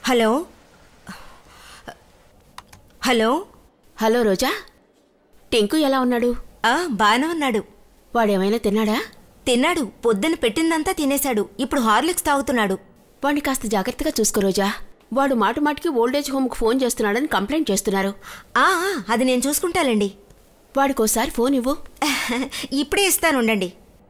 Hello hello hello Roja, Tinku ఎలా ఉన్నాడు? బానే ఉన్నాడు. వాడేమైనా తిన్నాడా? తిన్నాడు. పొద్దున పెట్టిందంతా తినేశాడు. ఇప్పుడు హార్లిక్స్ తాగుతున్నాడు. వాడిని కాస్త జాగ్రత్తగా చూసుకో రోజా. వాడు మాటిమాటికి ఓల్డేజ్ హోమ్కి ఫోన్ చేస్తున్నాడని కంప్లైంట్ చేస్తున్నారు. అది నేను చూసుకుంటానండి. వాడికోసారి ఫోన్ ఇవ్వు. ఇప్పుడే ఇస్తాను, ఉండండి.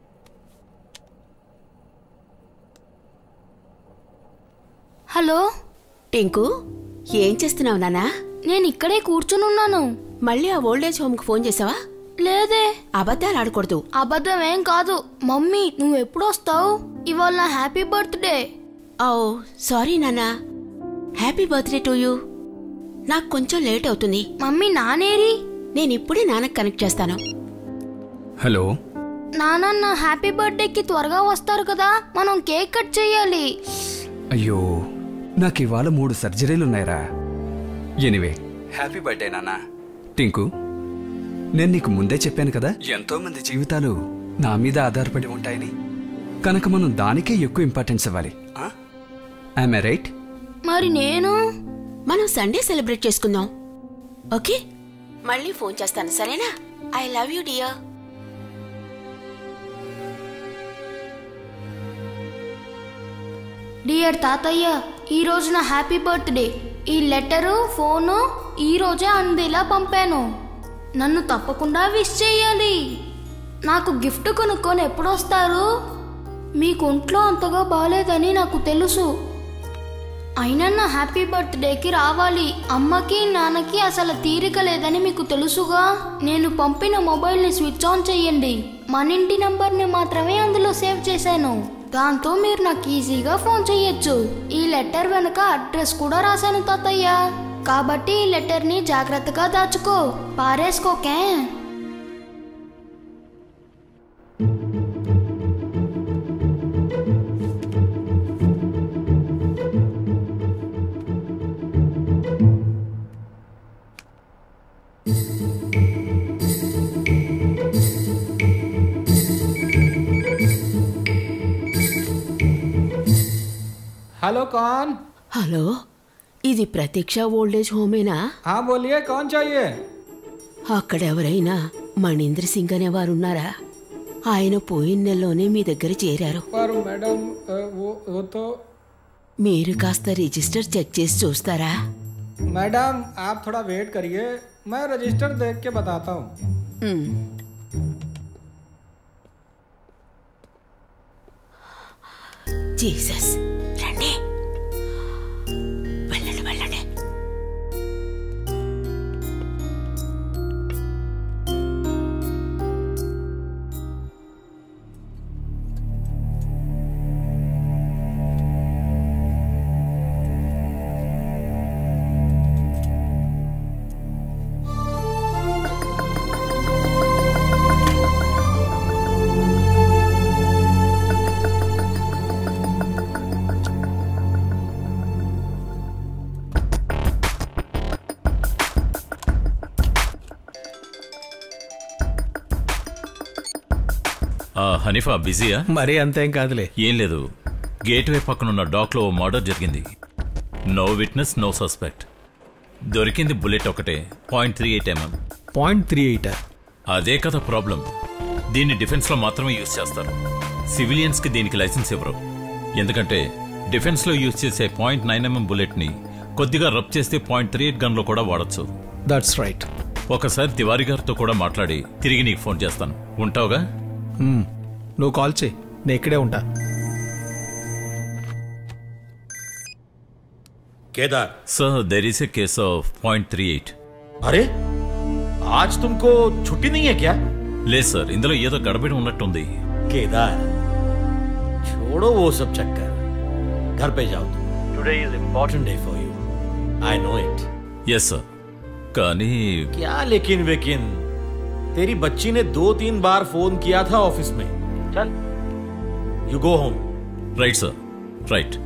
హలో టింకు, ఏం చేస్తున్నావు నాన్నా? నేను ఇక్కడే కూర్చునున్నాను. మళ్ళీ ఆ ఓల్డేజ్ హోమ్కి ఫోన్ చేసావా? లేదే. అబద్ధాలు ఆడకూడదు. అబద్ధమేం కాదు. మమ్మీ, నువ్వు ఎప్పుడు వస్తావు? ఇవాళ నా హ్యాపీ బర్త్డే. ఓ సారీ నాన్నా. Happy birthday to you. నాకు కొంచెం లేట్ అవుతుంది. మమ్మీ, నానేరి? నేను ఇప్పుడే నాన్నకు కనెక్ట్ చేస్తాను. హలో నాన్న, నా హ్యాపీ బర్త్డేకి త్వరగా వస్తారు కదా, మనం కేక్ కట్ చేయాలి. అయ్యో, నాకు ఇవాళ 3 సర్జరీలున్నాయిరా. ఎనివే, హ్యాపీ బర్త్డే నాన్నా. టింకు, నేను నీకు ముందే చెప్పాను కదా, ఎంతో మంది జీవితాలు నా మీద ఆధారపడి ఉంటాయని. కనుక మనం దానికే ఎక్కువ ఇంపార్టెన్స్ ఇవ్వాలి. I'm right? మరి నేను? మనం సండే సెలబ్రేట్ చేసుకుందాం. ఓకే, మళ్ళీ ఫోన్ చేస్తాను, సరేనా? I love you dear. Dear తాతయ్య, ఈ రోజు నా హ్యాపీ బర్త్డే. ఈ లెటరు, ఫోను ఈ రోజే అందేలా పంపాను. నన్ను తప్పకుండా విష్ చేయాలి. నాకు గిఫ్ట్ కొనుక్కొని ఎప్పుడొస్తారు? మీకు ఒంట్లో అంతగా బాలేదని నాకు తెలుసు. అయినా నా హ్యాపీ బర్త్డేకి రావాలి. అమ్మకి నాన్నకి అసలు తీరిక లేదని మీకు తెలుసుగా. నేను పంపిన మొబైల్ని స్విచ్ ఆన్ చెయ్యండి. మన ఇంటి నంబర్ని మాత్రమే అందులో సేవ్ చేశాను. దాంతో మీరు నాకు ఈజీగా ఫోన్ చెయ్యొచ్చు. ఈ లెటర్ వెనుక అడ్రస్ కూడా రాశాను తాతయ్య. కాబట్టి ఈ లెటర్ని జాగ్రత్తగా దాచుకో, పారేసుకోకే. हेलो कौन? హలో, ఇది ప్రతీక్ష ఓల్డేజ్ హోమేనా? हाँ बोलिए, कौन चाहिए? అక్కడెవరైనా మణీంద్ర సింగ్ అనేవారున్నారా? ఆయన పోయిన నెలలోనే మీ దగ్గర చేరారు. पर मैडम वो तो మీరు కాస్త రిజిస్టర్ చెక్ చేసి చూస్తారా? मैडम आप थोड़ा वेट करिए, मैं रजिस्टर देख के बताता हूँ. జీసస్, రండి, వెళ్ళండి వెళ్ళండి. హనీఫా బిజీయా? మరీ అంతేం కాదులే. ఏం లేదు, గేట్వే పక్కనున్న డాక్లో మర్డర్ జరిగింది. No witness, no suspect. దొరికింది బుల్లెట్ ఒకటే, 0.38 mm. 0.38? అదే కదా ప్రాబ్లం. దీన్ని డిఫెన్స్లో మాత్రమే యూజ్ చేస్తారు. సివిలియన్స్కి దీనికి లైసెన్స్ ఇవ్వరు. ఎందుకంటే డిఫెన్స్లో యూజ్ చేసే 0.9 mm బుల్లెట్ని కొద్దిగా రబ్ చేస్తే 0.38 గన్లో కూడా వాడచ్చు. That's right. ఒకసారి తివారీ గారితో కూడా మాట్లాడి తిరిగి నీకు ఫోన్ చేస్తాను. ఉంటావుగా? నువ్వు కాల్ చేయి, నేను ఇక్కడే ఉంటా. Kedar sir, there is a case of 0.38. अरे आज तुमको छुट्टी नहीं है क्या? ले सर, इंदलो ఏదో గడబడి ఉన్నట్టుంది. केदार छोड़ो वो सब चक्कर, घर पे जाओ तुम. Today is important day for you, I know it. Yes sir. కానీ क्या लेकिन तेरी बच्ची ने 2-3 बार फोन किया था ऑफिस में. चल, you go home. Right sir, right.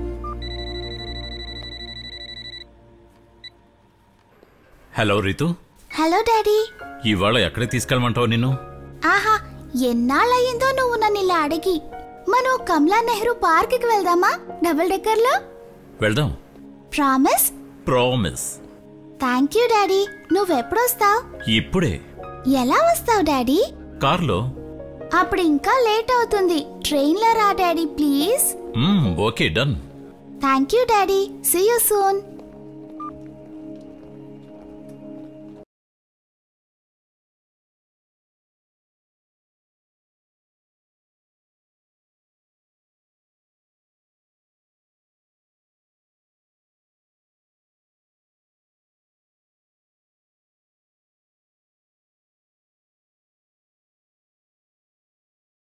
Hello Ritu. Hello daddy. ఇవాళ ఎక్కడికి తీసుకెళ్ళమంటావు నిన్ను? ఆహా, ఎన్నాళ్ళయిందో నువ్వు నన్ను ఇలా అడిగి. మనం కమలా నెహ్రూ పార్క్ కి వెళ్దామా? డబుల్ డెక్కర్ లో వెళ్దాం. Promise? Promise. Thank you daddy. నువ్వెప్పుడొస్తావు? ఇప్పుడే. ఎలా వస్తావు డాడీ? కార్లో. అప్పుడు ఇంకా లేట్ అవుతుంది. ట్రైన్లో రా daddy please. Okay, done. Thank you daddy. See you soon.